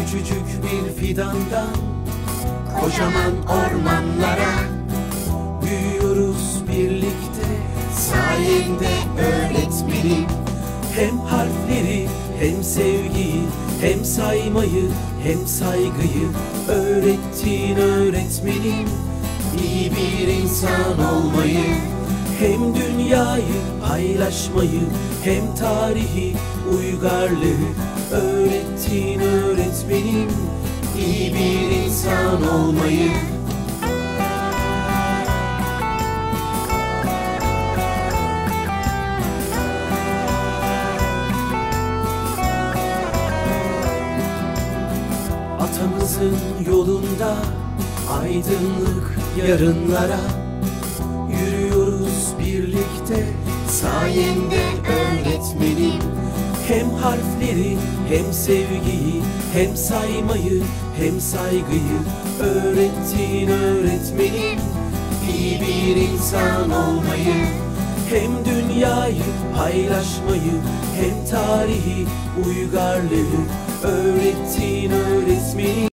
Küçücük bir fidandan kocaman ormanlara büyüyoruz birlikte sayende öğretmenim. Hem harfleri hem sevgiyi hem saymayı hem saygıyı öğrettin öğretmenim. İyi bir insan olmayı, hem dünyayı paylaşmayı hem tarihi uygarlığı öğrettin öğretmenim. İyi bir insan olmayı. Atamızın yolunda aydınlık yarınlara yürüyoruz birlikte sayende öğretmenim. Hem harfleri hem sevgiyi hem saymayı hem saygıyı öğrettin öğretmenim. İyi bir insan olmayı, hem dünyayı paylaşmayı hem tarihi uygarlığı öğrettin öğretmenim.